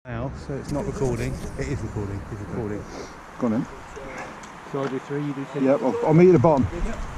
Now, so it's not recording. It is recording. It's recording. Go on then. So I do 3, you do 2. Yep, I'll meet you at the bottom. Yep.